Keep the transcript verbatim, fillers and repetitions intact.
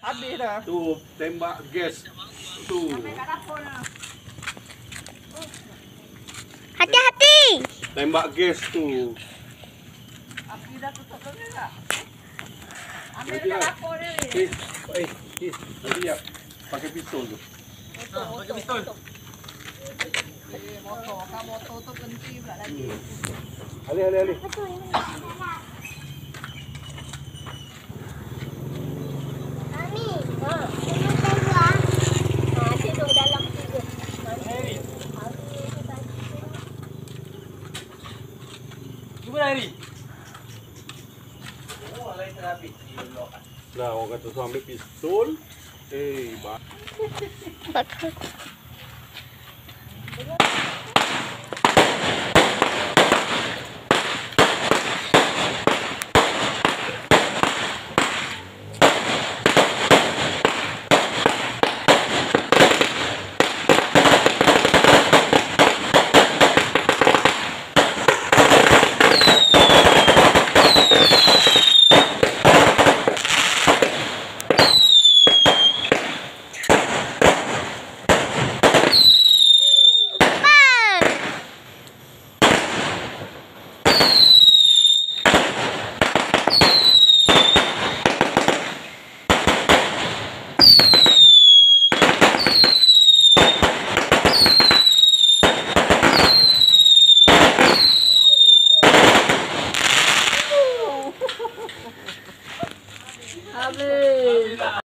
Habis dah. Tu tembak gas. Tu. Hati-hati. Tembak gas tu. Api dah tutup lagi tak? Ambil Nanti dah lah. dapur ni. Eh, eh, eh. Nanti ya. Pakai pistol tu. Ha, pakai pistol. Eh, motor. Kan motor tu berhenti pula lagi. Alih, alih, alih. Mami, ha, ini tembak. Ha, tidur dalam tidur. Hari. Cuba hari. Oh, lain terapi. Dah, orang kata suruh ambil pistol. Eh, bah. Bagus.